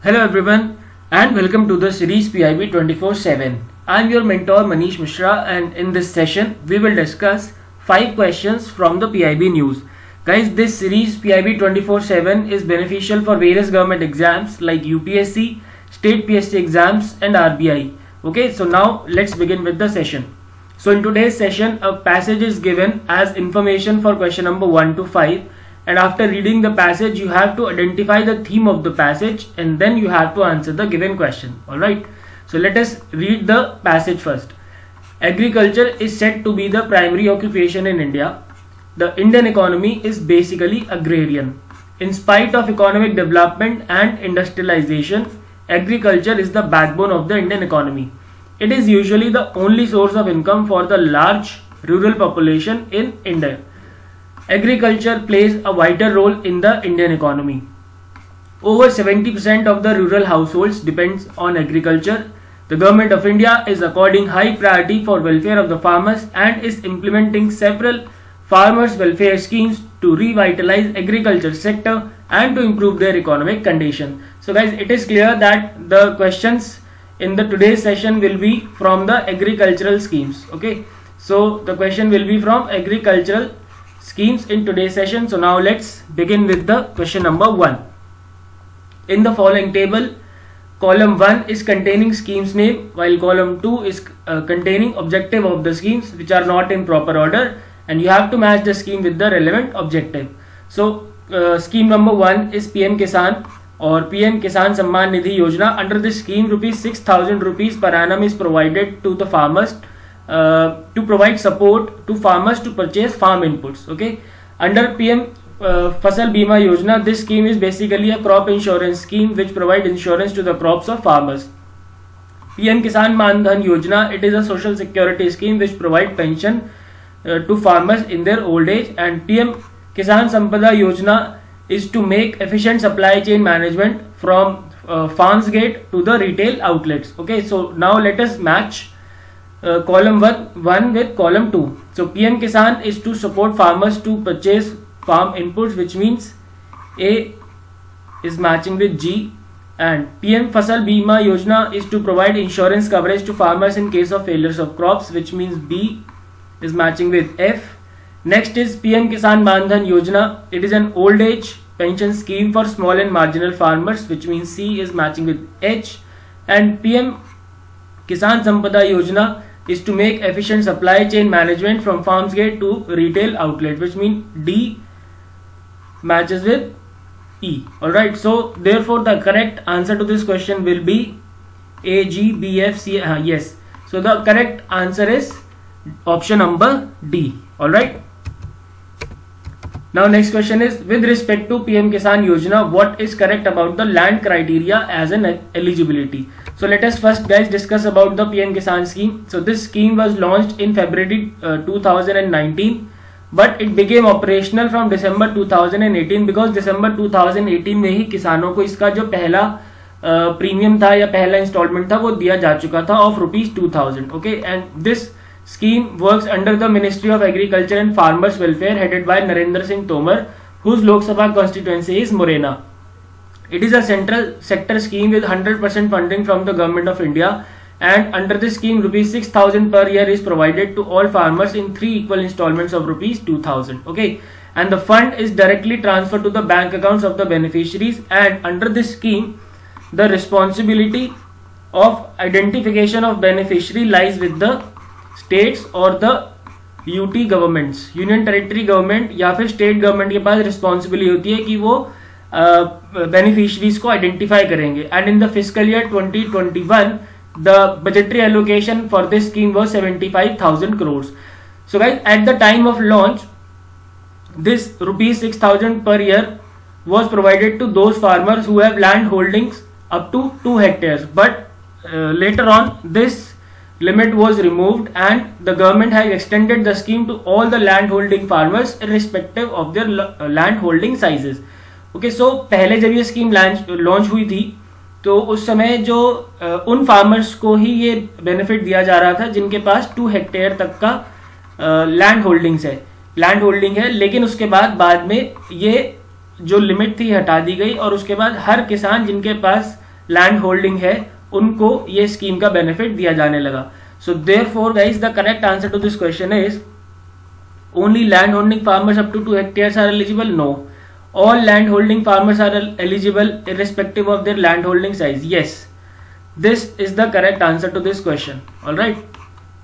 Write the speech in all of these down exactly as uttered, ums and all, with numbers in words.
Hello everyone and welcome to the series P I B twenty-four seven. I am your mentor Manish Mishra, and in this session we will discuss five questions from the P I B news. Guys, this series P I B twenty-four seven is beneficial for various government exams like U P S C, state P S C exams and R B I. Okay, so now let's begin with the session. So in today's session a passage is given as information for question number one to five. And after reading the passage, you have to identify the theme of the passage and then you have to answer the given question. Alright, so let us read the passage first. Agriculture is said to be the primary occupation in India. The Indian economy is basically agrarian. In spite of economic development and industrialization, agriculture is the backbone of the Indian economy. It is usually the only source of income for the large rural population in India. Agriculture plays a vital role in the Indian economy. Over seventy percent of the rural households depends on agriculture. The government of India is according high priority for welfare of the farmers and is implementing several farmers welfare schemes to revitalize agriculture sector and to improve their economic condition. So guys, it is clear that the questions in the today's session will be from the agricultural schemes. Okay, so the question will be from agricultural schemes in today's session. So now let's begin with the question number one. In the following table, column one is containing schemes name, while column two is uh, containing objective of the schemes, which are not in proper order, and you have to match the scheme with the relevant objective. So uh, scheme number one is P M Kisan or P M Kisan Samman Nidhi Yojana. Under this scheme, rupees six thousand rupees per annum is provided to the farmers Uh, to provide support to farmers to purchase farm inputs. Okay, under P M uh, Fasal Bima Yojana, this scheme is basically a crop insurance scheme which provides insurance to the crops of farmers. P M Kisan Man Dhan Yojana, it is a social security scheme which provides pension uh, to farmers in their old age. And P M Kisan Sampada Yojana is to make efficient supply chain management from uh, farms gate to the retail outlets. Okay, so now let us match Uh, column one, one with column two. So P M Kisan is to support farmers to purchase farm inputs, which means A is matching with G, and P M Fasal Bima Yojana is to provide insurance coverage to farmers in case of failures of crops, which means B is matching with F. Next is P M Kisan Man Dhan Yojana. It is an old age pension scheme for small and marginal farmers, which means C is matching with H. And P M Kisan Sampada Yojana is to make efficient supply chain management from farms gate to retail outlet, which means D matches with E. Alright, so therefore the correct answer to this question will be A, G, B, F, C. Uh, yes, so the correct answer is option number D. Alright, now next question is, with respect to P M Kisan Yojana, what is correct about the land criteria as an eligibility? So let us first guys discuss about the P M Kisan scheme. So this scheme was launched in February uh, two thousand nineteen, but it became operational from December two thousand eighteen, because December two thousand eighteen में ही किसानों को इसका जो पहला premium uh, था या पहला instalment था वो दिया जा चुका था of rupees two thousand. Okay, and this scheme works under the Ministry of Agriculture and Farmers Welfare, headed by Narendra Singh Tomar, whose Lok Sabha constituency is Morena. It is a central sector scheme with one hundred percent funding from the government of India, and under this scheme rupees six thousand per year is provided to all farmers in three equal installments of rupees two thousand. Okay, and the fund is directly transferred to the bank accounts of the beneficiaries, and under this scheme the responsibility of identification of beneficiary lies with the states or the U T governments, union territory government या फिर state government के पास responsibility होती है कि वो beneficiaries uh, को identify करेंगे. And in the fiscal year twenty twenty one the budgetary allocation for this scheme was seventy five thousand crore. So guys, at the time of launch this rupees six thousand per year was provided to those farmers who have land holdings up to two hectares, but later on this limit was removed and the government has extended the scheme to all the land holding farmers irrespective of their land holding sizes. Okay, so पहले जब ये scheme launch हुई थी तो उस समय जो उन फार्मर्स को ही ये बेनिफिट दिया जा रहा था जिनके पास टू हेक्टेयर तक का लैंड होल्डिंग्स है लैंड होल्डिंग है लेकिन उसके बाद बाद में ये जो लिमिट थी हटा दी गई और उसके बाद हर किसान जिनके पास लैंड होल्डिंग है उनको ये स्कीम का बेनिफिट दिया जाने लगा. So therefore guys the correct answer to this question is only land holding farmers up to two hectares are eligible. No, all land holding farmers are eligible irrespective of their land holding size. Yes, this is the correct answer to this question. All right,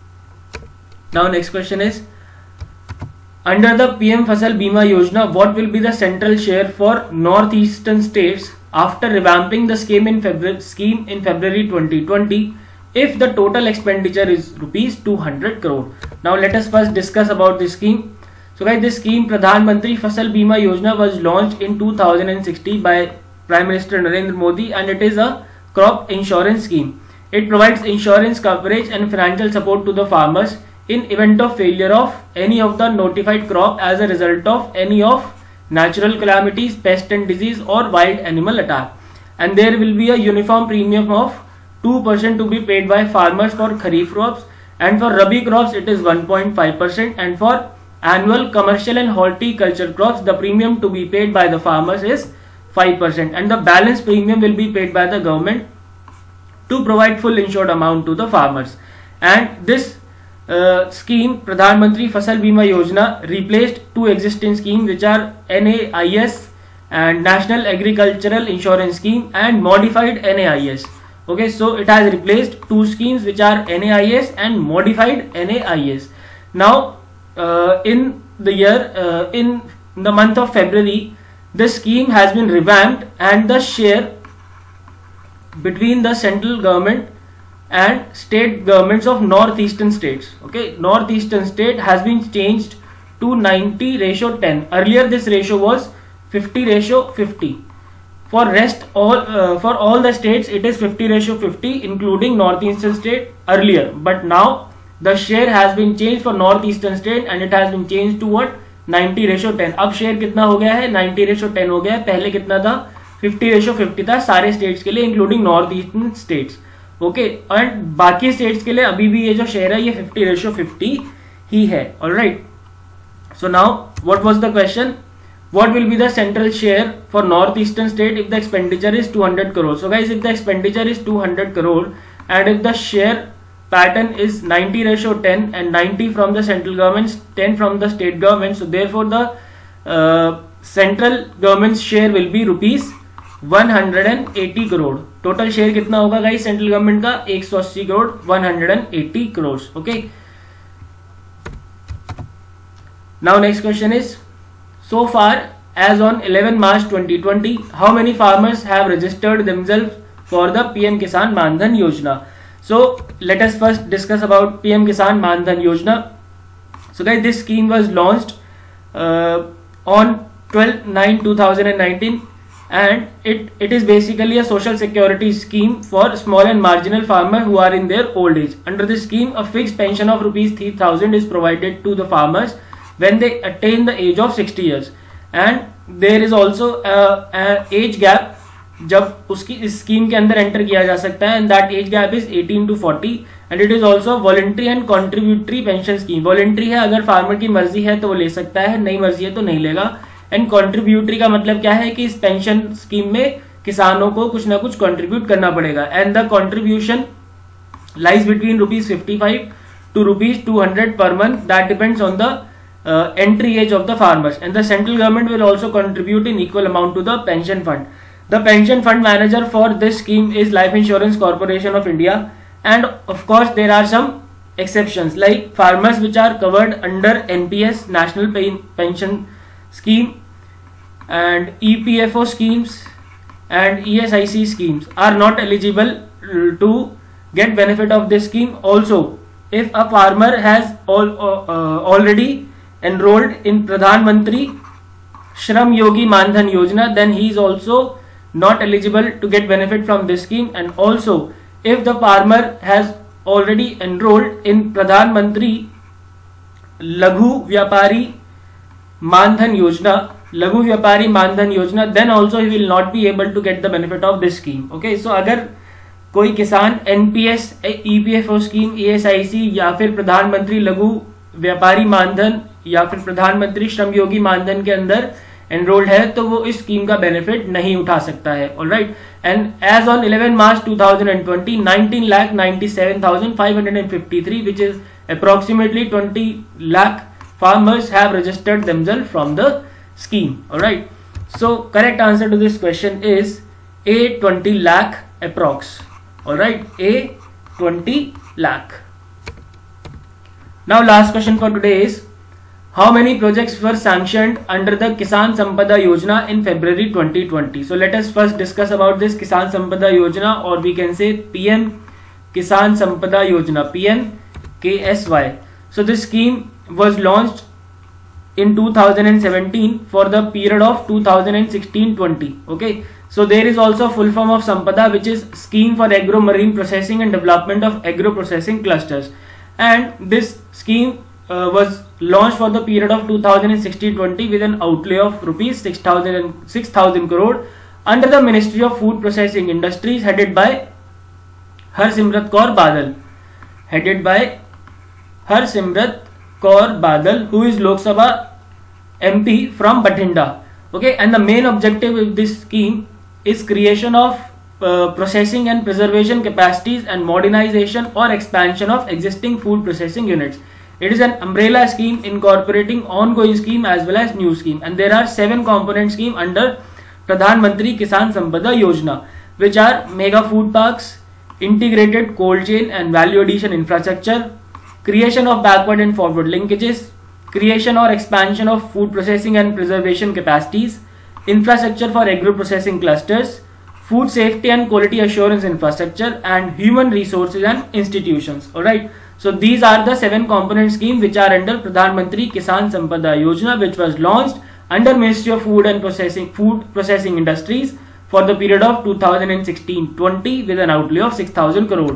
now next question is, under the P M Fasal Bima Yojana, what will be the central share for northeastern states after revamping the scheme in February scheme in February twenty twenty if the total expenditure is rupees two hundred crore. Now let us first discuss about this scheme. So guys, this scheme Pradhan Mantri Fasal Bima Yojana was launched in two thousand sixteen by Prime Minister Narendra Modi, and it is a crop insurance scheme. It provides insurance coverage and financial support to the farmers in event of failure of any of the notified crop as a result of any of natural calamities, pest and disease or wild animal attack. And there will be a uniform premium of two percent to be paid by farmers for kharif crops, and for rabi crops it is one point five percent, and for annual commercial and horticulture crops the premium to be paid by the farmers is five percent, and the balance premium will be paid by the government to provide full insured amount to the farmers. And this uh, scheme Pradhan Mantri Fasal Bima Yojana replaced two existing schemes which are N A I S and National Agricultural Insurance Scheme and modified N A I S. Okay, so it has replaced two schemes which are N A I S and modified N A I S. Now uh, in the year uh, in the month of February, this scheme has been revamped, and the share between the central government and state governments of northeastern states, okay, northeastern state has been changed to ninety ratio ten. Earlier this ratio was fifty ratio fifty. For rest all uh, for all the states it is fifty ratio fifty including northeastern state earlier, but now the share has been changed for northeastern state and it has been changed to what, ninety ratio ten. अब share कितना हो गया है, ninety ratio ten हो गया है. पहले कितना था, fifty ratio fifty था सारे स्टेट्स के लिए including north eastern states. Okay, and बाकी स्टेट्स के लिए अभी भी ये जो शेयर है ये fifty ratio fifty ही है. Alright, so now what was the question, what will be the central share for northeastern state if the expenditure is two hundred crore. So guys, if the expenditure is two hundred crore and if the share pattern is ninety ratio ten and ninety from the central government, ten from the state government, so therefore the uh, central government's share will be rupees one hundred eighty crore. Total share कितना होगा guys central government का, one hundred eighty crore, one hundred eighty crores. Okay, now next question is, so far as on eleven March twenty twenty, how many farmers have registered themselves for the P M Kisan Man Dhan Yojana? So let us first discuss about P M Kisan Man Dhan Yojana. So guys, this scheme was launched uh, on twelve nine two thousand nineteen, and it, it is basically a social security scheme for small and marginal farmers who are in their old age. Under this scheme, a fixed pension of rupees three thousand is provided to the farmers when they attain the age of sixty years, and there is also a, a age gap जब उसकी इस scheme के अंदर enter किया जा सकता है, and that age gap is eighteen to forty, and it is also voluntary and contributory pension scheme. वॉलंटरी है, अगर फार्मर की मर्जी है तो वो ले सकता है, नहीं मर्जी है तो नहीं लेगा. एंड कॉन्ट्रीब्यूटरी का मतलब क्या है कि इस पेंशन स्कीम में किसानों को कुछ ना कुछ कॉन्ट्रीब्यूट करना पड़ेगा, and the contribution lies between rupees fifty five to rupees two hundred per month. That depends on the Uh, entry age of the farmers, and the central government will also contribute in equal amount to the pension fund. The pension fund manager for this scheme is Life Insurance Corporation of India, and of course there are some exceptions like farmers which are covered under N P S, National Pension Scheme, and E P F O schemes and E S I C schemes are not eligible to get benefit of this scheme. Also, if a farmer has all, uh, already enrolled in Pradhan Mantri Shram Yogi Man Dhan Yojana, then he is also not eligible to get benefit from this scheme. And also, if the farmer has already enrolled in Pradhan Mantri Laghu Vyapari Man Dhan Yojana, Laghu Vyapari Man Dhan Yojana, then also he will not be able to get the benefit of this scheme. Okay, so अगर कोई किसान N P S, E P F O scheme, E S I C या फिर प्रधानमंत्री लघु व्यापारी मानधन या फिर प्रधानमंत्री श्रम योगी मानधन के अंदर एनरोल्ड है तो वो इस स्कीम का बेनिफिट नहीं उठा सकता है. Alright, and as on eleven March two thousand twenty nineteen lakh ninety seven thousand five hundred fifty three which is approximately twenty lakh farmers have registered themselves from the scheme. Alright, so correct answer to this question is A, twenty lakh approx. Alright, A, twenty lakh. Now last question for today is, how many projects were sanctioned under the Kisan Sampada Yojana in February twenty twenty? So let us first discuss about this Kisan Sampada Yojana, or we can say P M Kisan Sampada Yojana, P M K S Y. So this scheme was launched in two thousand seventeen for the period of two thousand sixteen twenty. Okay, so there is also a full form of Sampada, which is Scheme for Agro Marine Processing and Development of Agro Processing Clusters, and this scheme uh, was launched for the period of two thousand sixteen twenty with an outlay of rupees six thousand crore under the Ministry of Food Processing Industries, headed by Harsimrat Kaur Badal, headed by Harsimrat Kaur Badal, who is Lok Sabha M P from Bathinda. Okay, and the main objective of this scheme is creation of uh, processing and preservation capacities and modernization or expansion of existing food processing units. It is an umbrella scheme incorporating ongoing scheme as well as new scheme, and there are seven component scheme under Pradhan Mantri Kisan Sampada Yojana, which are mega food parks, integrated cold chain and value addition infrastructure, creation of backward and forward linkages, creation or expansion of food processing and preservation capacities, infrastructure for agro processing clusters, food safety and quality assurance infrastructure, and human resources and institutions. Alright, so these are the seven component scheme which are under Pradhan Mantri Kisan Sampada Yojana, which was launched under Ministry of Food and Processing Food Processing Industries for the period of two thousand sixteen twenty with an outlay of six thousand crore.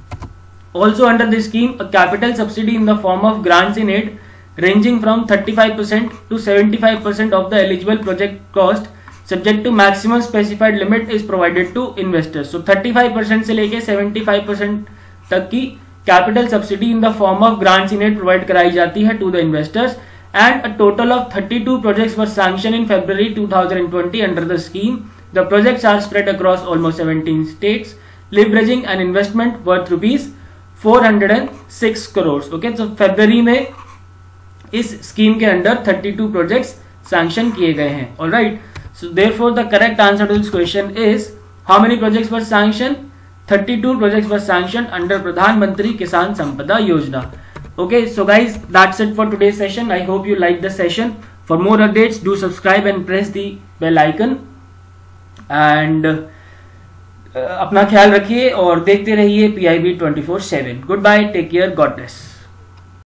Also under this scheme, a capital subsidy in the form of grants in aid ranging from thirty-five percent to seventy-five percent of the eligible project cost, subject to maximum specified limit, is provided to investors. So thirty-five percent से लेके seventy-five percent तक की capital subsidy in the form of grants in aid provide कराई जाती है to the investors, and a total of thirty-two projects were sanctioned in February two thousand twenty under the scheme. The projects are spread across almost seventeen states, leveraging an investment worth rupees four hundred six crores. Okay, so February में इस scheme के under thirty-two projects sanction किए गए हैं. Alright, so therefore the correct answer to this question is, how many projects were sanction? thirty-two projects were sanction under Pradhan Mantri Kisan संपदा योजना. Okay, so guys, that's it for today's session. I hope you like the session. For more updates, do subscribe and press the bell icon. And uh, अपना ख्याल रखिए और देखते रहिए P I B twenty-four seven. Goodbye, take care, God bless.